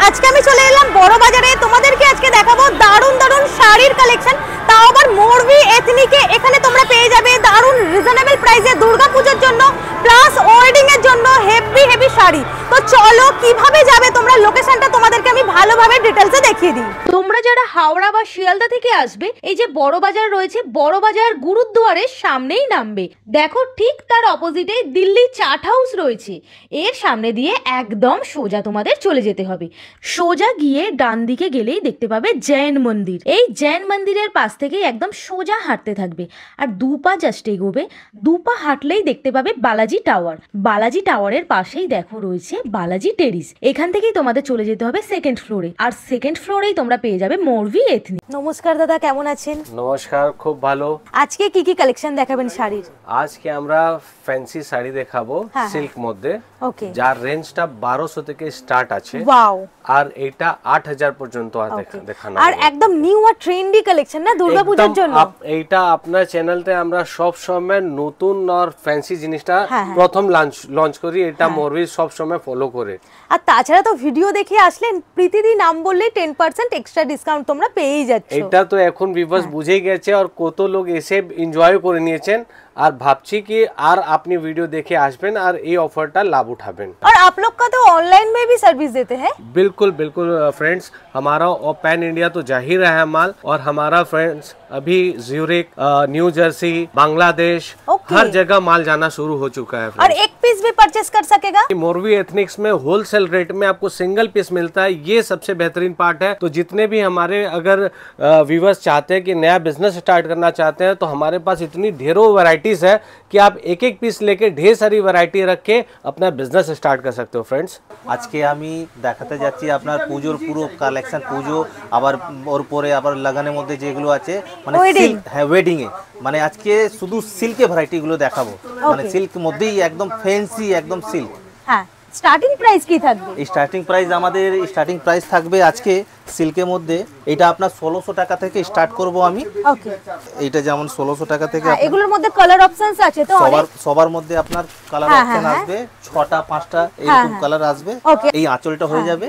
আজকে আমি চলে এলাম বড় বাজারে। তোমাদেরকে আজকে দেখাবো দারুণ দারুণ শাড়ির কালেকশন, তাও আবার মরবি এথনিকে। এখানে তোমরা পেয়ে যাবে দারুণ রিজনেবল প্রাইসে দুর্গাপূজার জন্য প্লাস ওয়েডিং এর জন্য হেভি হেভি শাড়ি। তো চলো কিভাবে যাবে তোমরা, লোকেশনটা তোমাদেরকে আমি ভালোভাবে ডিটেইলসে দেখিয়ে দিই। তোমরা যারা হাওড়া বা শিয়ালদা থেকে আসবে, এই যে বড় বাজার রয়েছে, বড় বাজার গুরুদ্বারের সামনেই নামবে। দেখো ঠিক তার অপোজিটে দিল্লি চাট হাউস রয়েছে, এর সামনে দিয়ে একদম সোজা তোমাদের চলে যেতে হবে। সোজা গিয়ে ডান দিকে গেলেই দেখতে পাবে জৈন মন্দির। এই জৈন মন্দিরের পাশ থেকেই একদম সোজা হাঁটতে থাকবে, আর দু পা জাস্ট এগোবে, দু পা হাঁটলেই দেখতে পাবে বালাজি টাওয়ার। বালাজি টাওয়ারের পাশেই দেখো রয়েছে বালাজি টেরিস। এখান থেকেই তোমাদের চলে যেতে হবে সেকেন্ড ফ্লোরে, আর সেকেন্ড ফ্লোরেই তোমরা পেয়ে যাবে মরবি এথনিক। নমস্কার দাদা, কেমন আছেন? নমস্কার, খুব ভালো। আজকে কি কি কালেকশন দেখাবেন শাড়ির? আজকে আমরা ফ্যান্সি শাড়ি দেখাবো সিল্ক মধ্যে, যার রেঞ্জটা 1200 থেকে স্টার্ট আছে। ওয়াও! আর এটা 8000 পর্যন্ত দেখানো। আর একদম নিউ আর ট্রেন্ডি কালেকশন না দুর্গাপূজার জন্য। এইটা আপনার চ্যানেলতে আমরা সব সময় নতুন আর ফ্যান্সি জিনিসটা প্রথম লঞ্চ করি। এটা মরবি সব সময় ফলো করে। আর তাছাড়া তো ভিডিও দেখে আসলেন, প্রীতিদি নাম বললেই 10% এক্সট্রা ডিসকাউন্ট তোমরা পেয়েই যাচ্ছ। এটা তো এখন ভিউয়ার্স বুঝে গেছে, আর কত লোক এসে এনজয় করে নিয়েছেন। আর ভাবছি कि আর আপনি वीडियो देखे आसबेन और ये ऑफर का लाभ उठाबेन। और आप लोग का तो ऑनलाइन में भी सर्विस देते हैं? बिल्कुल बिल्कुल फ्रेंड्स, हमारा पैन इंडिया तो जा ही रहा है माल, और हमारा फ्रेंड्स अभी ज्यूरिक, न्यू जर्सी, बांग्लादेश, हर जगह माल जाना शुरू हो चुका है। और एक पीस भी परचेस कर सकेगा? मोरवी एथनिक्स में होलसेल रेट में आपको सिंगल पीस मिलता है, ये सबसे बेहतरीन पार्ट है। तो जितने भी हमारे अगर व्यूअर्स चाहते हैं कि नया बिजनेस स्टार्ट करना चाहते हैं, तो हमारे पास इतनी ढेरों वैरायटी है कि आप एक एक पीस लेके ढेर सारी वैरायटी रख के अपना बिजनेस स्टार्ट कर सकते हो। फ्रेंड्स, আজকে আমি দেখাতে যাচ্ছি আপনার পুজোর পুরো কালেকশন। পুজো আবার ওর পরে আবার লাগানোর মধ্যে যেগুলো আছে, মানে হ্যাঁ ওয়েডিং এ, মানে আজকে শুধু সিল্কের ভ্যারাইটি গুলো দেখাবো। মানে সিল্ক মধ্যেই একদম ফ্যান্সি, একদম সিল্ক। হ্যাঁ, স্টার্টিং প্রাইস কি থাকবে? স্টার্টিং প্রাইস আমাদের স্টার্টিং প্রাইস থাকবে আজকে সিল্কের মধ্যে, এটা আপনার 1600 টাকা থেকে স্টার্ট করব আমি। ওকে, এটা যেমন 1600 টাকা থেকে। এগুলোর মধ্যে কালার অপশনস আছে তো? সবার মধ্যে আপনার কালার অপশন আসবে, 6টা 5টা এরকম কালার আসবে। এই আঁচলটা হয়ে যাবে,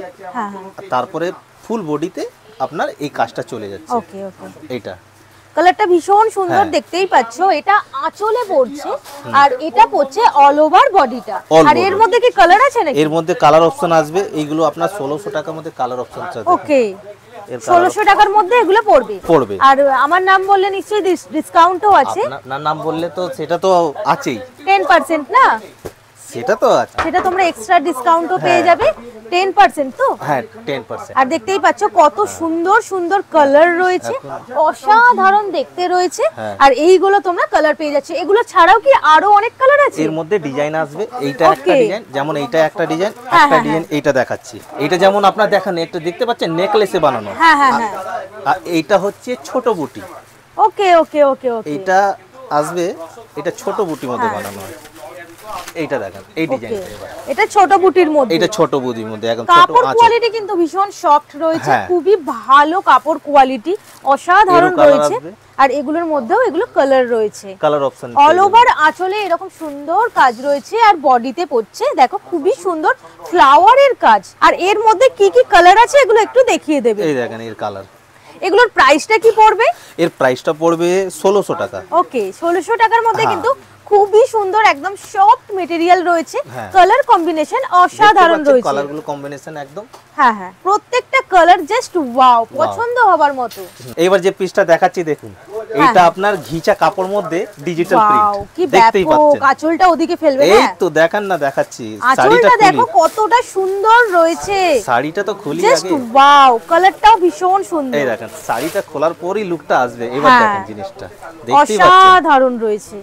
তারপরে ফুল বডিতে আপনার এই কাজটা চলে যাচ্ছে। ওকে ওকে, এটা কালারটা ভীষণ সুন্দর, দেখতেই পাচ্ছ। এটা আঁচলে পড়ছে আর এটা পড়ছে অল ওভার বডিটা। আর এর মধ্যে কি কালার আছে নাকি? এর মধ্যে কালার অপশন আসবে। এইগুলো আপনার 1600 টাকার মধ্যে কালার অপশন আছে। ওকে, 1600 টাকার মধ্যে এগুলো পড়বে। আর আমার নাম বললে নিশ্চয়ই ডিসকাউন্টও আছে? না, নাম বললে তো সেটা তো আছেই, 10% না? সেটা তো আছে, সেটা তোমরা এক্সট্রা ডিসকাউন্টও পেয়ে যাবে 10% তো? হ্যাঁ 10%। আর দেখতেই পাচ্ছ কত সুন্দর সুন্দর কালার রয়েছে, অসাধারণ দেখতে রয়েছে। আর এইগুলো তোমরা কালার পেয়ে যাচ্ছে। এগুলো ছাড়াও কি আরো অনেক কালার আছে? এর মধ্যে ডিজাইন আসবে। এইটা একটা ডিজাইন, যেমন এইটা একটা ডিজাইন, একটা ডিজাইন এইটা দেখাচ্ছি। এইটা যেমন আপনারা দেখেন, এটা দেখতে পাচ্ছেন নেকলেসে বানানো। হ্যাঁ হ্যাঁ হ্যাঁ। আর এইটা হচ্ছে ছোট বুটি। ওকে ওকে ওকে ওকে, এটা আসবে, এটা ছোট বুটির মধ্যে বানানো হয়। এইটা দেখেন, এই ডিজাইনটা এটা ছোট বুটির মধ্যে, এটা ছোট বুটির মধ্যে একদম ছোট। কাপড় কোয়ালিটি কিন্তু ভীষণ সফট রয়েছে, খুবই ভালো কাপড় কোয়ালিটি, অসাধারণ রয়েছে। আর এগুলোর মধ্যেও এগুলো কালার রয়েছে, কালার অপশন অল ওভার আঁচলে এরকম সুন্দর কাজ রয়েছে, আর বডিতে পড়ছে দেখো খুবই সুন্দর ফ্লাওয়ারের কাজ। আর এর মধ্যে কি কি কালার আছে এগুলো একটু দেখিয়ে দেবে। এই দেখেন এর কালার। এগুলোর প্রাইসটা কি পড়বে? এর প্রাইসটা পড়বে 1600 টাকা। ওকে, 1600 টাকার মধ্যে কিন্তু খুবই সুন্দর একদম সফট ম্যাটেরিয়াল রয়েছে, কালার কম্বিনেশন অসাধারণ রয়েছে, কালারগুলো কম্বিনেশন একদম। হ্যাঁ হ্যাঁ, প্রত্যেকটা কালার জাস্ট ওয়াও, পছন্দ হবার মতো। এইবার যে পিসটা দেখাচ্ছি দেখুন, এটা আপনার ঘিচা কাপড় মধ্যে ডিজিটাল প্রিন্ট, দেখতেই পাচ্ছেন। আঁচলটা ওদিকে ফেলবে না? এই তো দেখেন না, দেখাচ্ছি। শাড়িটা দেখো কতটা সুন্দর রয়েছে। শাড়িটা তো খুলি আগে, জাস্ট ওয়াও, কালারটাও ভীষণ সুন্দর। এই দেখেন, শাড়িটা খোলার পরেই লুকটা আসবে। এবার দেখেন জিনিসটা, দেখতেই পাচ্ছেন অসাধারণ রয়েছে।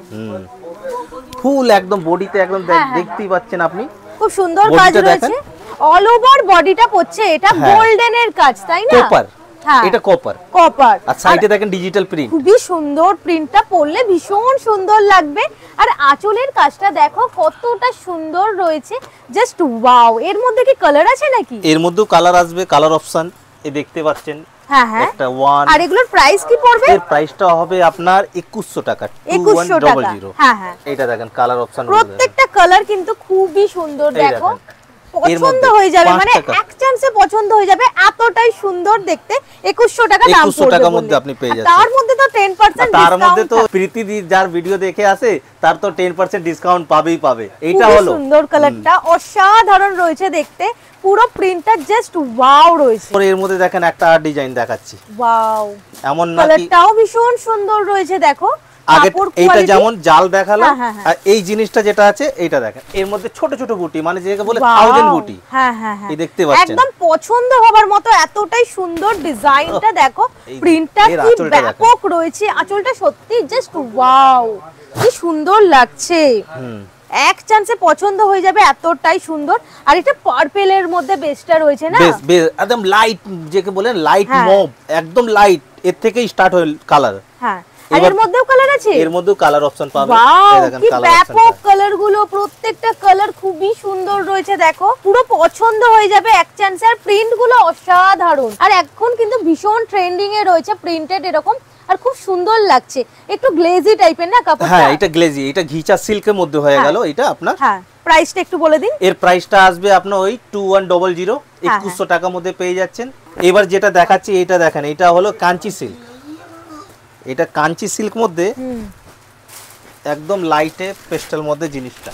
ফুল একদম বডিতে একদম দেখতেই পাচ্ছেন আপনি, খুব সুন্দর কাজ রয়েছে। অল ওভার বডিটা পড়ছে এটা গোল্ডেনের কাজ, তাই না? কপার, এটা কপার। আর সাইডে দেখেন ডিজিটাল প্রিন্ট, খুবই সুন্দর। প্রিন্টটা পরলে ভীষণ সুন্দর লাগবে। আর আঁচলের কাজটা দেখো কতটা সুন্দর রয়েছে, জাস্ট ওয়াও। এর মধ্যে কি কালার আছে নাকি? এর মধ্যেও কালার আসবে, কালার অপশন এই দেখতে পাচ্ছেন। হ্যাঁ হ্যাঁ, একটা ওয়ান। আর এগুলোর প্রাইস কি পড়বে? এর প্রাইসটা হবে আপনার 2100 টাকা। 2100 টাকা। হ্যাঁ হ্যাঁ, এটা দেখেন কালার অপশন, প্রত্যেকটা কালার কিন্তু খুবই সুন্দর। দেখো পছন্দ হয়ে যাবে, মানে এক চান্স চান্সে পছন্দ হয়ে যাবে, এতটাই সুন্দর দেখতে। 2100 টাকা দাম পড়বে, 2100 টাকার মধ্যে আপনি পেয়ে যাচ্ছেন। তার মধ্যে তো 10% তার মধ্যে তো প্রীতি দি যার ভিডিও দেখে আসে তার তো 10% ডিসকাউন্ট পাবেই পাবে। এইটা হলো সুন্দর কালারটা, অসাধারণ রয়েছে দেখতে, পুরো প্রিন্টটা জাস্ট ওয়াও রয়েছে। এর মধ্যে দেখেন একটা আর ডিজাইন দেখাচ্ছি, ওয়াও এমন না কি কালারটাও ভীষণ সুন্দর রয়েছে। দেখো আগে এইটা যেমন জাল দেখালাম, হ্যাঁ। আর এই জিনিসটা যেটা আছে এইটা দেখেন, এর মধ্যে ছোট ছোট বুটি, মানে যেটাকে বলে 1000 বুটি। হ্যাঁ এই দেখতে পাচ্ছেন, একদম পছন্দ হবার মতো এতটাই সুন্দর ডিজাইনটা। দেখো প্রিন্টটা কি ব্যাপক রয়েছে, আঁচলটা সত্যি জাস্ট ওয়াও, কি সুন্দর লাগছে। এক চান্সে পছন্দ হয়ে যাবে, এতটাই সুন্দর। আর এটা পার্পেলের মধ্যে বেসটা রয়েছে না, বেস একদম লাইট, যেকে বলেন লাইট মব, একদম লাইট, এর থেকেই স্টার্ট হয় কালার। হ্যাঁ, আর এর মধ্যেও কালার আছে, এর মধ্যেও কালার অপশন পাবেন। ওয়াও, এই দেখেন কি কালার ব্যাপক কালার গুলো, প্রত্যেকটা কালার খুবই সুন্দর রয়েছে। দেখো পুরো পছন্দ হয়ে যাবে এক চান্সে। আর প্রিন্ট গুলো অসাধারণ, আর এখন কিন্তু ভীষণ ট্রেন্ডিং এ রয়েছে প্রিন্টেড এরকম, আর খুব সুন্দর লাগছে। একটু গ্লেজি টাইপের না কাপড়টা? হ্যাঁ, এটা গ্লেজি, এটা ঘিচা সিল্কের মধ্যে হয়ে গেল এটা আপনার। হ্যাঁ, প্রাইসটা একটু বলে দিন। এর প্রাইসটা আসবে আপনার ওই 2100, 2100 টাকার মধ্যে পেয়ে যাচ্ছেন। এবার যেটা দেখাচ্ছি এটা দেখেন, এটা হলো কাঞ্চি সিল্ক। এটা কাঞ্চি সিল্ক মধ্যে একদম লাইটে পেস্টেল মধ্যে জিনিসটা,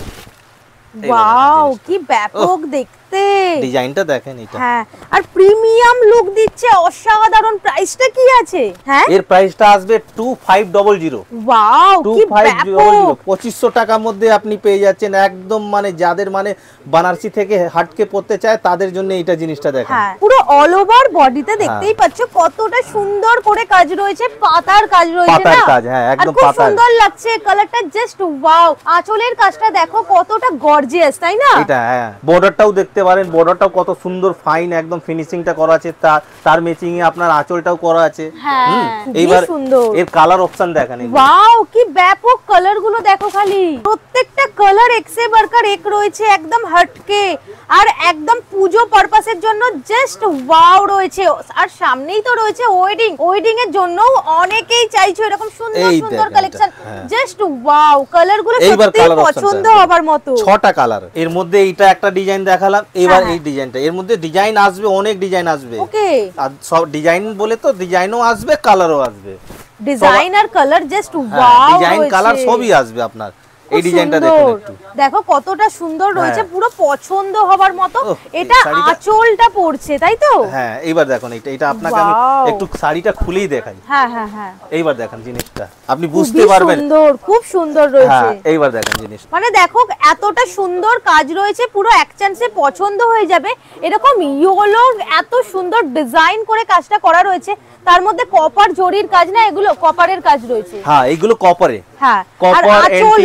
ওয়াও কি ব্যাপক দেখতে, ডিজাইনটা দেখেন এটা। হ্যাঁ, আর প্রিমিয়াম লুক দিচ্ছে, অসাধারণ। প্রাইসটা কি আছে? হ্যাঁ, এর প্রাইসটা আসবে 2500। ওয়াও কি ব্যাপক, 2500 টাকার মধ্যে আপনি পেয়ে যাচ্ছেন একদম, মানে যাদের মানে বানারসি থেকে হাটকে পড়তে চায় তাদের জন্য এইটা জিনিসটা দেখেন। হ্যাঁ, পুরো অল ওভার বডিতে দেখতেই পাচ্ছ কতটা সুন্দর করে কাজ রয়েছে, পাতার কাজ রয়েছে না, পাতার কাজ, হ্যাঁ একদম খুব পাতার। সুন্দর লাগছে কালারটা জাস্ট ওয়াও। আঁচলের কাজটা দেখো কতটা গর্জিয়াস, তাই না? এটা হ্যাঁ, বর্ডারটাও দেখতে পারেন, বর্ডারটাও কত সুন্দর ফাইন একদম ফিনিশিংটা করা আছে, তার ম্যাচিং এ আপনার আঁচলটাও করা আছে। হ্যাঁ, এইবার সুন্দর। এর কালার অপশন দেখেন, ওয়াও কি ব্যাপক কালার গুলো দেখো খালি, প্রত্যেকটা কালার এক সে বাড়কর এক রয়েছে, একদম হটকে, আর একদম পুজো পারপাসের জন্য জাস্ট ওয়াও রয়েছে। আর সামনেই তো রয়েছে ওয়েডিং এর জন্য অনেকেই চাইছো এরকম সুন্দর সুন্দর কালেকশন, জাস্ট ওয়াও। কালার গুলো সত্যি পছন্দ হবার মতো, 6টা কালার। এর মধ্যে এইটা একটা ডিজাইন দেখালাম, এবার এই ডিজাইনটা, এর মধ্যে ডিজাইন আসবে, অনেক ডিজাইন আসবে। ওকে, আর সব ডিজাইন বলে তো ডিজাইনও আসবে, কালারও আসবে। ডিজাইন আর colour just wow, design colour সবই আসবে আপনার। এই ডিজাইনটা দেখুন একটু, দেখো কতটা সুন্দর রয়েছে, পুরো পছন্দ হবার মতো। এটা আঁচলটা পড়ছে, তাই তো? হ্যাঁ, এইবার দেখুন এটা আপনাকে আমি একটু শাড়িটা খুলেই দেখাই। হ্যাঁ হ্যাঁ হ্যাঁ, এইবার দেখেন জিনিসটা, আপনি বুঝতে পারবেন। সুন্দর, খুব সুন্দর রয়েছে। হ্যাঁ, এইবার দেখেন জিনিস, মানে দেখো এতটা সুন্দর কাজ রয়েছে, পুরো এক চান্সে পছন্দ হয়ে যাবে। এরকম ইয়েলো এত সুন্দর ডিজাইন করে কাজটা করা রয়েছে, তার মধ্যে কপার জরির কাজ না, এগুলো কপারের কাজ রয়েছে। হ্যাঁ, এইগুলো কপারে। হ্যাঁ, কপার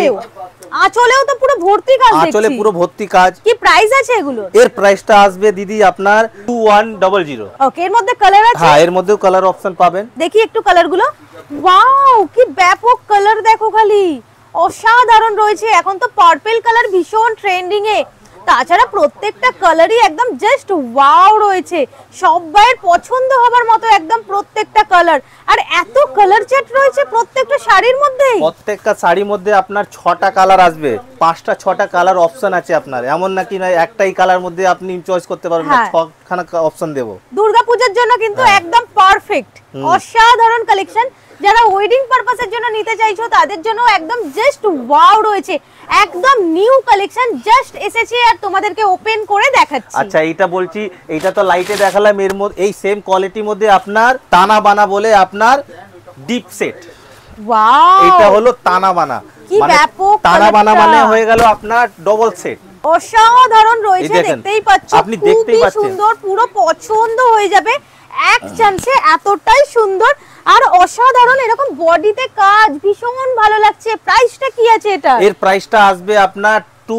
আঁচলেও তো পুরো ভর্তি কাজ দেখছি। আঁচলে পুরো ভর্তি কাজ। কি প্রাইস আছে এগুলো? এর প্রাইসটা আসবে দিদি আপনার 2100। ওকে, এর মধ্যে কালার আছে? হ্যাঁ, এর মধ্যেও কালার অপশন পাবেন। দেখি একটু কালার গুলো। ওয়াও কি ব্যাপক কালার দেখো খালি, অসাধারণ রয়েছে। এখন তো পার্পল কালার ভীষণ ট্রেন্ডিং এ, তাছাড়া প্রত্যেকটা কালারই একদম জাস্ট ওয়াও রয়েছে, সবাইয়ের পছন্দ হবার মতো একদম প্রত্যেকটা কালার। আর এত কালার চার্ট রয়েছে প্রত্যেকটা শাড়ির মধ্যে, প্রত্যেকটা শাড়ির মধ্যে আপনার 6টা কালার আসবে, 5টা 6টা কালার অপশন আছে আপনার। এমন নাকি না একটাই কালার মধ্যে আপনি চয়েস করতে পারবেন না, 6খানা অপশন দেব। দুর্গাপূজার জন্য কিন্তু একদম পারফেক্ট, অসাধারণ কালেকশন। যারা ওয়েডিং পারপাসের জন্য নিতে চাইছো তাদের জন্য একদম জাস্ট ওয়াও রয়েছে, একদম নিউ কালেকশন জাস্ট এসেছে, আর তোমাদেরকে ওপেন করে দেখাচ্ছি। আচ্ছা, এইটা বলছি, এইটা তো লাইটে দেখালাম, এর মধ্যে এই সেম কোয়ালিটির মধ্যে আপনার তানা বানা বলে আপনার ডিপ সেট। ওয়াও, এটা হলো তানা বানা, কি ব্যাপক তানা বানা মানে হয়ে গেল আপনার ডবল সেট। অসাধারণ রয়েছে, দেখতেই পাচ্ছ, আপনি দেখতেই পাচ্ছেন, সুন্দর, পুরো পছন্দ হয়ে যাবে এক চান্সে, এতটাই সুন্দর আর অসাধারণ। এরকম বডিতে কাজ ভীষণ ভালো লাগছে। প্রাইসটা কি আছে এটা? এর প্রাইসটা আসবে আপনার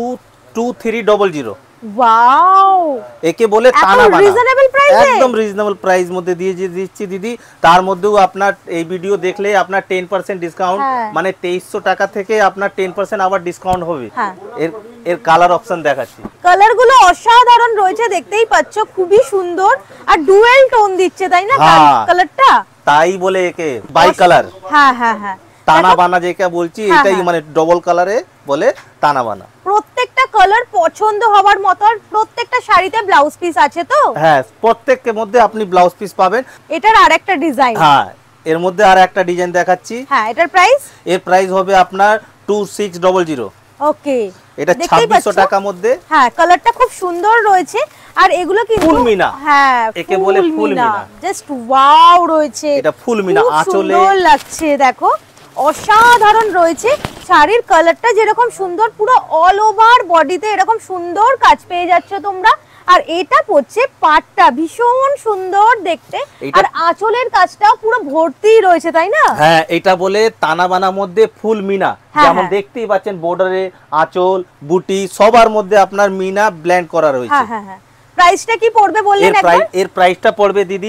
2300। ওয়াও, একে বলে তানা বানা, রিজনেবল প্রাইসে, একদম রিজনেবল প্রাইস মধ্যে দিয়ে দিচ্ছি দিদি। তার মধ্যেও আপনার এই ভিডিও দেখলে আপনার 10% ডিসকাউন্ট, মানে 2300 টাকা থেকে আপনার 10% আবার ডিসকাউন্ট হবে। এর কালার অপশন দেখাচ্ছি, কালার গুলো অসাধারণ রয়েছে, দেখতেই পাচ্ছ, খুবই সুন্দর আর ডুয়েল টোন দিচ্ছে, তাই না কালারটা? তাই বলে একে বাই কালার। হ্যাঁ হ্যাঁ হ্যাঁ, তানা বানা যেটা বলছি এটাই, মানে ডবল কালারে বলে তানা বানা। প্রত্যেকটা কালার পছন্দ হওয়ার মতো, আর প্রত্যেকটা শাড়িতে ব্লাউজ পিস আছে তো? হ্যাঁ, প্রত্যেকের মধ্যে আপনি ব্লাউজ পিস পাবেন। এটার আরেকটা ডিজাইন। হ্যাঁ, এর মধ্যে আর একটা ডিজাইন দেখাচ্ছি। হ্যাঁ, এটার প্রাইস? এর প্রাইস হবে আপনার 2600। ওকে, এটা 2600 টাকার মধ্যে। হ্যাঁ, কালারটা খুব সুন্দর রয়েছে। আর এগুলো কিন্তু ফুল মিনা। হ্যাঁ, একে বলে ফুল মিনা। জাস্ট ওয়াও রয়েছে। এটা ফুল মিনা আঁচলে সুন্দর লাগছে, দেখো অসাধারণ রয়েছে। শাড়ির কালারটা যেরকম সুন্দর, পুরো অল ওভার বডিতে এরকম সুন্দর কাজ পেয়ে যাচ্ছ তোমরা। আর এটা পড়ছে পাটটা, ভীষণ সুন্দর দেখতে। আর আঁচলের কাজটাও পুরো ভর্তি রয়েছে, তাই না? হ্যাঁ, এটা বলে তানা বানা মধ্যে ফুল মিনা। যেমন দেখতেই পাচ্ছেন বর্ডারে আঁচল বুটি সবার মধ্যে আপনার মিনা ব্লেন্ড করা রয়েছে। হ্যাঁ হ্যাঁ হ্যাঁ। প্রাইসটা কি পড়বে বললেন একবার? এর প্রাইসটা পড়বে দিদি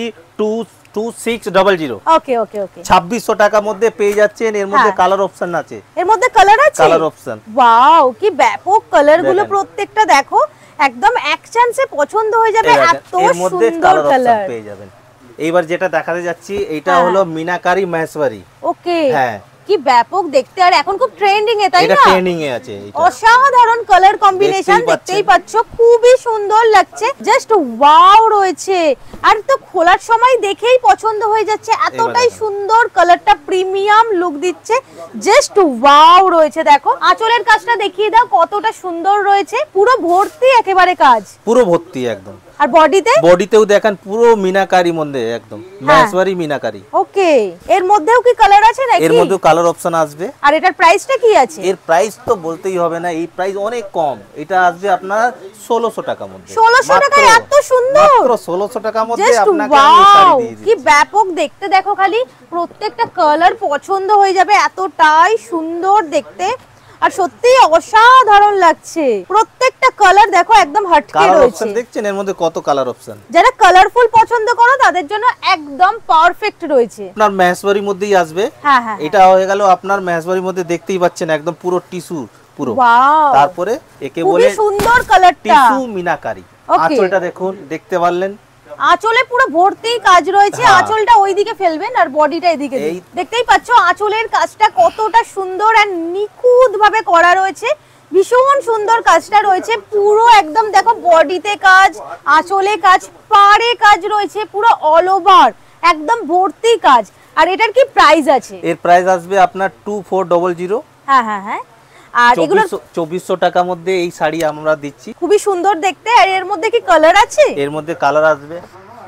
2600। ওকে ওকে ওকে। 2600 টাকার মধ্যে পেয়ে যাচ্ছেন। এর মধ্যে কালার অপশন আছে। এর মধ্যে কালার আছে? Colour option. ওয়াও, কি ব্যাপক কালার গুলো প্রত্যেকটা, দেখো একদম এক চান্সে পছন্দ হয়ে যাবে, এত সুন্দর কালার পেয়ে যাবেন। এইবার যেটা দেখাতে যাচ্ছি এটা হলো মিনাকারি মহেশ্বরী। ওকে, হ্যাঁ, কি ব্যাপক দেখতে। আর এখন খুব ট্রেন্ডিং এ, তাই না? এটা ট্রেন্ডিং এ আছে। এটা অসাধারণ কালার কম্বিনেশন, দেখতেই পাচ্ছ খুবই সুন্দর লাগছে। জাস্ট ওয়াও রয়েছে। আর তো খোলার সময় দেখেই পছন্দ হয়ে যাচ্ছে, এতটাই সুন্দর কালারটা, প্রিমিয়াম লুক দিচ্ছে। জাস্ট ওয়াও রয়েছে। দেখো আঁচলের কাজটা দেখিয়ে দাও, কতটা সুন্দর রয়েছে, পুরো ভর্তি একেবারে কাজ, পুরো ভর্তি একদম। আর বডিতেও দেখেন পুরো মিনাকারি মধ্যে একদম মহেশ্বরী মিনাকারি। ওকে, এর মধ্যেও কি কালার আছে নাকি? এর মধ্যেও কালার অপশন আসবে। আর এটার প্রাইসটা কি আছে? এর প্রাইস তো বলতেই হবে না, এই প্রাইস অনেক কম। এটা আসবে আপনার 1600 টাকার মধ্যে। 1600 টাকায় এত সুন্দর? মাত্র 1600 টাকার মধ্যে আপনাকে আমি শাড়ি দিয়ে দিচ্ছি। কি ব্যাপক দেখতে, দেখো খালি প্রত্যেকটা কালার পছন্দ হয়ে যাবে, এতটাই সুন্দর দেখতে। আর সত্যি অসাধারণ লাগছে, প্রত্যেকটা কালার দেখো একদম হটকে রয়েছে। দেখছেন এর মধ্যে কত কালার অপশন। যারা কালারফুল পছন্দ করো তাদের জন্য একদম পারফেক্ট রয়েছে। আপনার মহেশ্বরীর মধ্যেই আসবে। হ্যাঁ হ্যাঁ, এটা হয়ে গেল আপনার মহেশ্বরীর মধ্যে, দেখতেই পাচ্ছেন একদম পুরো টিস্যু পুরো। তারপরে একে বলে সুন্দর কালারটা টিস্যু মিনাকারি। আঁচলটা দেখুন, দেখতে পারলেন আঁচলে পুরো ভর্তি কাজ রয়েছে। আঁচলটা ওইদিকে ফেলবেন আর বডিটা এদিকে। দেখতেই পাচ্ছ আঁচলের কাজটা কতটা সুন্দর আর নিখুঁত ভাবে করা রয়েছে, ভীষণ সুন্দর কাজটা রয়েছে পুরো একদম। দেখো বডিতে কাজ, আঁচলে কাজ, পাড়ে কাজ রয়েছে, পুরো অল ওভার একদম ভর্তি কাজ। আর এটার কি প্রাইস আছে? এর প্রাইস আসবে আপনার 2400। হ্যাঁ হ্যাঁ হ্যাঁ। আর এগুলো 2400 টাকার মধ্যে এই শাড়ি আমরা দিচ্ছি, খুবই সুন্দর দেখতে। আর এর মধ্যে কি কালার আছে? এর মধ্যে কালার আসবে।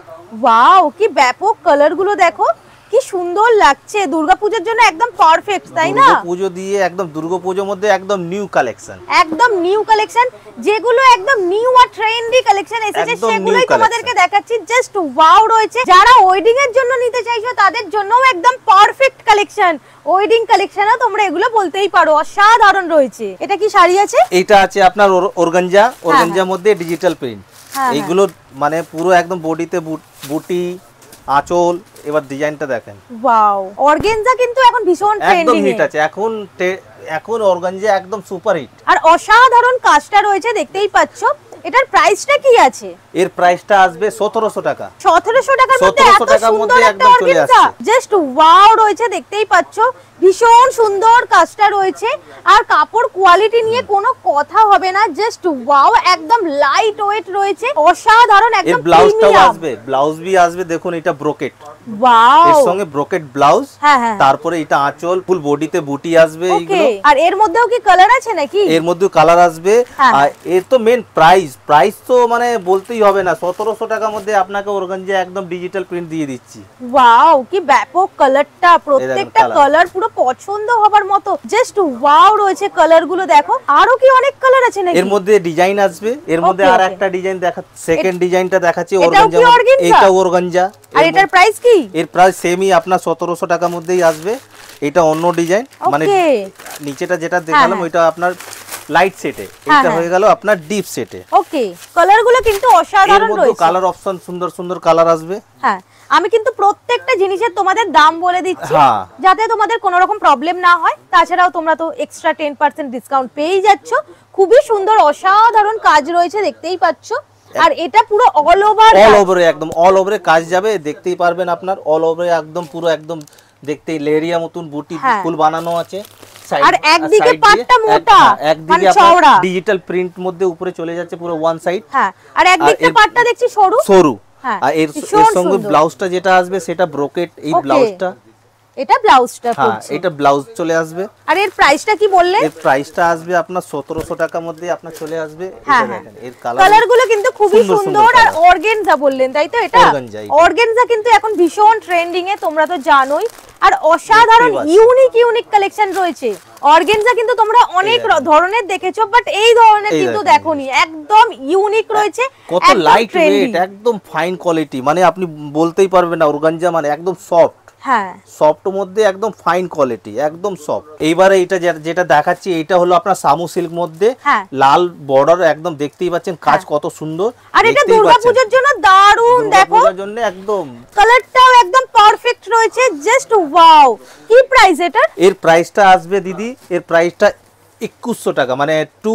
ওয়াও, কি ব্যাপক কালার গুলো দেখো, কি সুন্দর লাগছে। দুর্গাপূজার জন্য একদম পারফেক্ট, তাই না? দুর্গাপূজা দিয়ে একদম দুর্গাপূজার মধ্যে একদম নিউ কালেকশন, একদম নিউ কালেকশন, যেগুলো একদম নিউ আর ট্রেন্ডি কালেকশন এসেছে সেগুলোই তোমাদেরকে দেখাচ্ছি। জাস্ট ওয়াও রয়েছে। যারা ওয়েডিং এর জন্য নিতে চাইছো তাদের জন্যও একদম পারফেক্ট কালেকশন। ওয়েডিং কালেকশনও তোমরা এগুলো বলতেই পারো, অসাধারণ রয়েছে। এটা কি শাড়ি আছে? এটা আছে আপনার অর্গানজার মধ্যে ডিজিটাল প্রিন্ট। এইগুলো মানে পুরো একদম বডিতে বুটি আঁচল। এবার ডিজাইনটা দেখেন, ওয়াও, অর্গানজা কিন্তু এখন ভীষণ ট্রেন্ডিং এ আছে। এখন অর্গানজা একদম সুপার হিট। আর অসাধারণ কাজটা রয়েছে, দেখতেই পাচ্ছ। এটার প্রাইসটা কি আছে? এর প্রাইসটা আসবে 1700 টাকা। 1700 টাকার মধ্যে এত সুন্দর একটা একদম চলে আসছে। জাস্ট ওয়াও রয়েছে, দেখতেই পাচ্ছ ভীষণ সুন্দর কাজটা রয়েছে। আর কাপড় কোয়ালিটি নিয়ে কোনো কথা হবে না, জাস্ট ওয়াও, একদম লাইট ওয়েট রয়েছে, অসাধারণ একদম প্রিমিয়াম। ব্লাউজ বি আসবে, দেখুন এটা ব্রোকেট। ওয়াও, এর সঙ্গে ব্রোকেট ব্লাউজ। তারপরে এটা আঁচল, ফুল বডিতে বুটি আসবে এইগুলো। আর এর মধ্যেও কি কালার আছে নাকি? এর মধ্যেও কালার আসবে। আর এর তো মেন প্রাইস তো মানে বলতেই হবে না, 1700 টাকার মধ্যে আপনাকে অর্গানজা একদম ডিজিটাল প্রিন্ট দিয়ে দিচ্ছি। ওয়াও, কি ব্যাপক কালারটা, প্রত্যেকটা কালার পুরো পছন্দ হবার মতো। জাস্ট ওয়াও রয়েছে কালার গুলো, দেখো আরো কি অনেক কালার আছে নাকি? এর মধ্যে ডিজাইন আসবে। এর মধ্যে আর একটা ডিজাইন সেকেন্ড ডিজাইনটা দেখাচ্ছি অর্গানজা। এটা অর্গানজা। আর এটার প্রাইস কি? এর প্রাইস সেমই আপনার 1700 টাকার মধ্যেই আসবে। এটা অন্য ডিজাইন, মানে নিচেটা যেটা দেখালাম ওইটা আপনার লাইট সেটে, এটা হয়ে গেল আপনার ডিপ সেটে। ওকে, কালারগুলো কিন্তু অসাধারণ রয়েছে। এর কালার অপশন সুন্দর সুন্দর কালার আসবে। হ্যাঁ, আমি কিন্তু প্রত্যেকটা জিনিসের তোমাদের দাম বলে দিচ্ছি যাতে তোমাদের কোনো রকম প্রবলেম না হয়। তাছাড়াও তোমরা তো এক্সট্রা 10% ডিসকাউন্ট পেয়ে যাচ্ছ। খুবই সুন্দর অসাধারণ কাজ রয়েছে, দেখতেই পাচ্ছ। আর এটা পুরো অল ওভারে একদম অল ওভারে কাজ যাবে, দেখতেই পারবেন আপনার অল ওভারে একদম পুরো একদম দেখতেই লেরিয়া মতন বুটি ফুল বানানো আছে। আর একদিকে পাটটা মোটা মানে চওড়া ডিজিটাল প্রিন্ট মধ্যে উপরে চলে যাচ্ছে পুরো ওয়ান সাইড। হ্যাঁ, আর একদিকে পাটটা দেখছি সরু সরু। হ্যাঁ, আর এর সঙ্গে ব্লাউজটা যেটা আসবে সেটা ব্রোকেট, এই ব্লাউজটা, এটা ব্লাউজটা হ্যাঁ এটা ব্লাউজ চলে আসবে। আর এর প্রাইসটা কি বললেন? এর প্রাইসটা আসবে আপনার 1700 টাকার মধ্যে আপনার চলে আসবে। হ্যাঁ, এটা দেখেন এর কালারগুলো কিন্তু খুবই সুন্দর। আর অর্গানজা বললেন তাই তো? এটা অর্গানজা কিন্তু এখন ভীষণ ট্রেন্ডিং এ, তোমরা তো জানোই। আর অসাধারণ ইউনিক কালেকশন রয়েছে। অর্গানজা কিন্তু তোমরা অনেক ধরনের দেখেছো, বাট এই ধরনের কিন্তু দেখোনি, একদম ইউনিক রয়েছে। কত লাইট ওয়েট, একদম ফাইন কোয়ালিটি, মানে আপনি বলতেই পারবেন না অর্গানজা মানে একদম সফট। হ্যাঁ, সফট মধ্যে একদম ফাইন কোয়ালিটি, একদম সফট। এইবারে এটা যেটা দেখাচ্ছি এটা হলো আপনার সামু সিল্ক মধ্যে, লাল বর্ডার, একদম দেখতেই পাচ্ছেন কাজ কত সুন্দর। আর এটা দুর্গাপূজার জন্য দারুণ, দেখো দুর্গাপূজার জন্য একদম কালারটাও একদম পারফেক্ট রয়েছে, জাস্ট ওয়াও। কি প্রাইস এটার? এর প্রাইসটা আসবে দিদি, এর প্রাইসটা 2100 টাকা, মানে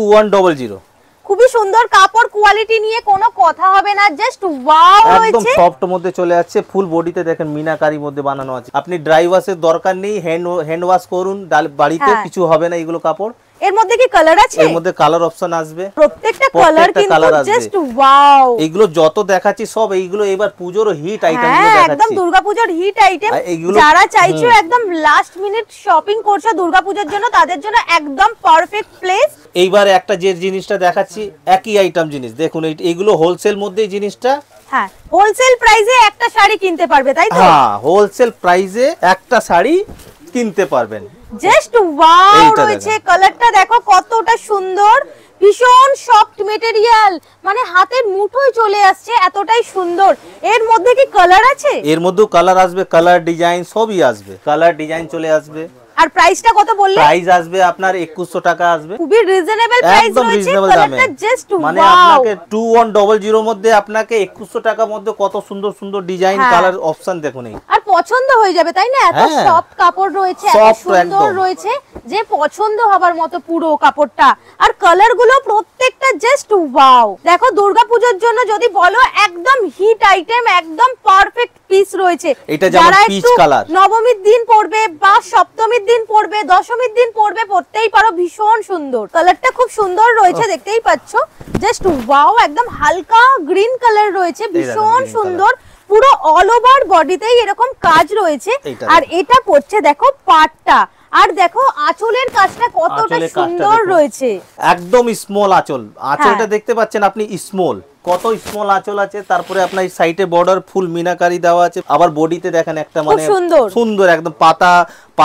2100। খুবই সুন্দর কাপড়, কোয়ালিটি নিয়ে কোনো কথা হবে না, জাস্ট ওয়াও রয়েছে। একদম সফট মধ্যে চলে যাচ্ছে, ফুল বডিতে দেখেন মিনাকারি মধ্যে বানানো আছে। আপনি ড্রাই ওয়াশের দরকার নেই, হ্যান্ড ওয়াশ করুন বাড়িতে, কিছু হবে না এগুলো কাপড়। এর মধ্যে কি কালার আছে? এর মধ্যে কালার অপশন আসবে, প্রত্যেকটা কালার কিন্তু জাস্ট ওয়াও। এইগুলো যত দেখাচ্ছি সব এইগুলো এবার পূজোর হিট আইটেম গুলো দেখাচ্ছি, একদম দুর্গাপূজার হিট আইটেম। যারা চাইছো একদম লাস্ট মিনিট শপিং করছো দুর্গাপূজার জন্য, তাদের জন্য একদম পারফেক্ট প্লেস। এইবার একটা যে জিনিসটা দেখাচ্ছি একই আইটেম জিনিস, দেখুন এইগুলো হোলসেল মধ্যে জিনিসটা। হ্যাঁ, হোলসেল প্রাইসে একটা শাড়ি কিনতে পারবে, তাই তো? হ্যাঁ, হোলসেল প্রাইসে একটা শাড়ি কিনতে পারবেন। জাস্ট ওয়াও রয়েছে, কালারটা দেখো কতটা সুন্দর, ভীষণ সফট মেটেরিয়াল, মানে হাতের মুঠোয় চলে আসছে, এতটাই সুন্দর। এর মধ্যে কি কালার আছে? এর মধ্যে কালার আসবে, কালার ডিজাইন সবই আসবে, কালার ডিজাইন চলে আসবে। আর প্রাইসটা কত বললে? প্রাইস আসবে আপনার 2100 টাকা আসবে, খুবই রিজনেবল প্রাইস রয়েছে, কালারটা জাস্ট ওয়াও। মানে আপনাকে 2100 মধ্যে আপনাকে 2100 টাকার মধ্যে কত সুন্দর সুন্দর ডিজাইন কালার অপশন দেখুন। আর পছন্দ হয়ে যাবে, তাই না? এত সফট কাপড় রয়েছে, এত সুন্দর রয়েছে যে পছন্দ হবার মতো পুরো কাপড়টা। আর কালার গুলো প্রত্যেকটা জাস্ট ওয়াও। দেখো দুর্গাপূজার জন্য যদি বলো একদম হিট আইটেম, একদম পারফেক্ট পিস রয়েছে। এটা যেমন পিচ কালার, নবমীর দিন পরবে বা সপ্তমীর দিন পরবে, দশমীর দিন পরবে, পরতেই পারো, ভীষণ সুন্দর। কালারটা খুব সুন্দর রয়েছে, দেখতেই পাচ্ছ, জাস্ট ওয়াও। একদম হালকা গ্রিন কালার রয়েছে, ভীষণ সুন্দর, পুরো অল ওভার বডিতেই এরকম কাজ রয়েছে। আর এটা পড়ছে দেখো পাটটা, আর দেখো আঁচলের কাজটা কতটা সুন্দর রয়েছে, একদম স্মল আঁচল। আঁচলটা দেখতে পাচ্ছেন আপনি, স্মল, কত স্মল আঁচল আছে। তারপরে আপনার সাইডে বর্ডার ফুল মিনাকারি দেওয়া আছে, আবার বডিতে দেখেন একটা মানে সুন্দর একদম পাতা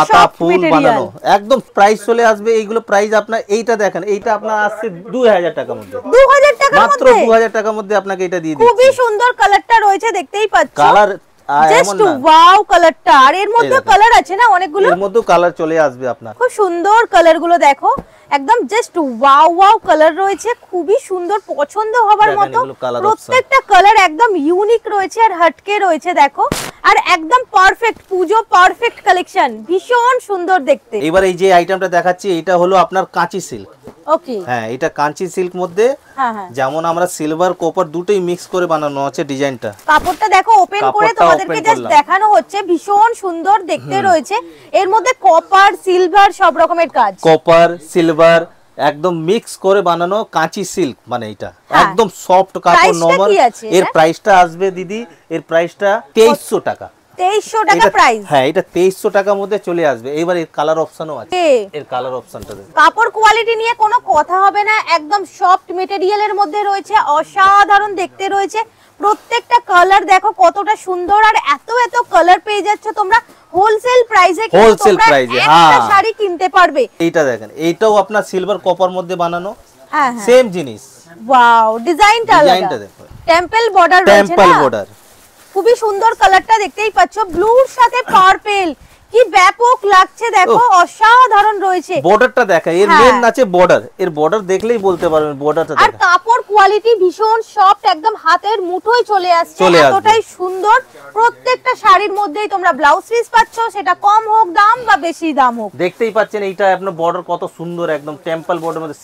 ফুল বানানো। একদম প্রাইস চলে আসবে এইগুলো প্রাইস আপনার, এইটা দেখেন, এইটা আপনার আসছে 2000 টাকার মধ্যে, 2000 টাকার মাত্র 2000 টাকার মধ্যে আপনাকে এটা দিয়ে দিচ্ছি। খুবই সুন্দর কালারটা রয়েছে, দেখতেই পাচ্ছ, কালার জাস্ট ওয়াও কালারটা। আর এর মধ্যে কালার আছে না অনেকগুলো, এর মধ্যে কালার চলে আসবে আপনার। খুব সুন্দর কালার গুলো দেখো, একদম জাস্ট ওয়াও কালার রয়েছে, খুবই সুন্দর, পছন্দ হবার মতো। প্রত্যেকটা কালার একদম ইউনিক রয়েছে আর হটকে রয়েছে, দেখো। আর একদম পারফেক্ট পুজো পারফেক্ট কালেকশন, ভীষণ সুন্দর দেখতে। এবার এই যে আইটেমটা দেখাচ্ছি এটা হলো আপনার কাঁচি সিল্ক। ওকে, হ্যাঁ, এটা কাঁচি সিল্ক মধ্যে, যেমন আমরা সিলভার কপার দুটোই মিক্স করে বানানো আছে ডিজাইনটা। কাপড়টা দেখো ওপেন করে তোমাদেরকে জাস্ট দেখানো হচ্ছে, ভীষণ সুন্দর দেখতে রয়েছে। এর মধ্যে কপার সিলভার সব রকমের কাজ, কপার সিলভার একদম মিক্স করে বানানো কাঁচি সিল্ক, মানে এটা একদম সফট কাপড় নরমাল। এর প্রাইসটা আসবে দিদি, এর প্রাইসটা 2300 টাকা। 2300 টাকা প্রাইস। হ্যাঁ, এটা 2300 টাকার মধ্যে চলে আসবে। এবার এর কালার অপশনও আছে, এর কালার অপশনটা দেখুন। কাপড় কোয়ালিটি নিয়ে কোনো কথা হবে না, একদম সফট মেটেরিয়ালের মধ্যে রয়েছে, অসাধারণ দেখতে রয়েছে। প্রত্যেকটা কালার দেখো কতটা সুন্দর, আর এত কালার পেয়ে যাচ্ছ তোমরা হোলসেল প্রাইসে, হোলসেল প্রাইসে একটা শাড়ি কিনতে পারবে। এইটা দেখেন, এইটাও আপনার সিলভার কপার মধ্যে বানানো, হ্যাঁ সেম জিনিস। ওয়াও, ডিজাইনটা দেখো, টেম্পল বর্ডার রয়েছে, টেম্পল বর্ডার, খুবই সুন্দর কালারটা দেখতেই পাচ্ছ, ব্লুর সাথে পার্পল, কি ব্যাপক লাগছে, দেখো অসাধারণ রয়েছে। বর্ডারটা দেখা, এর মেন আছে বর্ডার, এর বর্ডার দেখলেই বলতে পারবেন বর্ডারটা দেখা। আর কাপড় কোয়ালিটি ভীষণ সফট, একদম হাতের মুঠোয় চলে আসছে, এতটাই সুন্দর। প্রত্যেকটা শাড়ির মধ্যেই তোমরা ব্লাউজ পিস পাচ্ছ, সেটা কম হোক দাম বা বেশি দাম হোক। দেখতেই পাচ্ছেন এইটা আপনার বর্ডার কত সুন্দর, একদম টেম্পল বর্ডার মধ্যে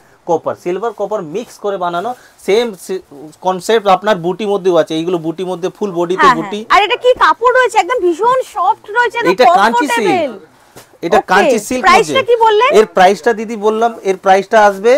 সিলভার কপার মিক্স করে বানানো, সেম কনসেপ্ট আপনার বুটি মধ্যেও আছে। এইগুলো বুটি মধ্যে ফুল বডিতে বুটি। আর এটা কি কাপড় রয়েছে, একদম ভীষণ সফট রয়েছে, এটা কাঁচি সিল্ক, এটা কাঞ্চি সিল্ক প্রাইসটা কি বললেন? এর প্রাইসটা দিদি বললাম, এর প্রাইসটা আসবে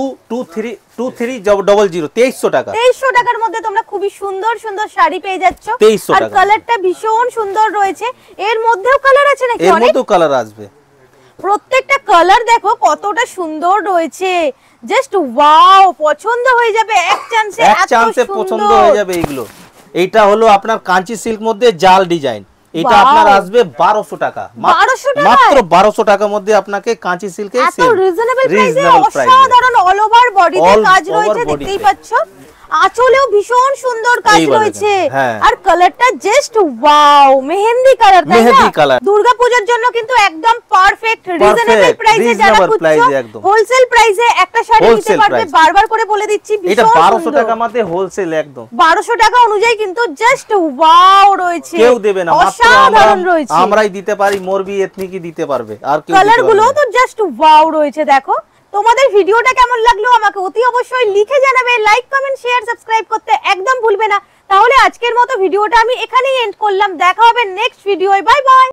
2300 টাকা। 2300 টাকার মধ্যে তোমরা খুবই সুন্দর সুন্দর শাড়ি পেয়ে যাচ্ছ। 2300 আর টাকা। কালারটা ভীষণ সুন্দর রয়েছে। এর মধ্যেও কালার আছে নাকি? এর অনেক মধ্যেও কালার আসবে। প্রত্যেকটা কালার দেখো কতটা সুন্দর রয়েছে, জাস্ট ওয়াও, পছন্দ হয়ে যাবে এক চান্সে, এক চান্সে পছন্দ হয়ে যাবে এগুলো। এইটা হলো আপনার কাঞ্চি সিল্ক মধ্যে জাল ডিজাইন, এটা আপনার আসবে 1200 টাকা। 1200 টাকা? মাত্র 1200 টাকার মধ্যে আপনাকে কাঞ্চি সিল্কে এত রিজনেবল প্রাইসে অসাধারণ অল ওভার বডিতে কাজ রয়েছে, দেখতেই পাচ্ছ। আঁচলেও ভীষণ সুন্দর কাজ রয়েছে, আর কালারটা জাস্ট ওয়াও, মেহেন্দি কালার, তাই না? দুর্গাপূজার জন্য কিন্তু একদম পারফেক্ট রিজনেবল প্রাইসে যারা খুঁজছো, হোলসেল প্রাইসে একটা শাড়ি নিতে পারবে। বারবার করে বলে দিচ্ছি, এটা 1200 টাকার মধ্যে হোলসেল একদম 1200 টাকা অনুযায়ী কিন্তু জাস্ট ওয়াও রয়েছে, কেউ দেবে না, মাত্র অসাধারণ রয়েছে। আমরাই দিতে পারি, মোরবি এথনিকই দিতে পারবে, আর কেউ কালার গুলো তো জাস্ট ওয়াও রয়েছে। দেখো তোমাদের ভিডিওটা কেমন লাগলো আমাকে অতি অবশ্যই লিখে জানাবে, লাইক কমেন্ট শেয়ার সাবস্ক্রাইব করতে একদম ভুলবে না। তাহলে আজকের মতো ভিডিওটা আমি এখানেই এন্ড করলাম, দেখা হবে নেক্সট ভিডিওয়, বাই বাই।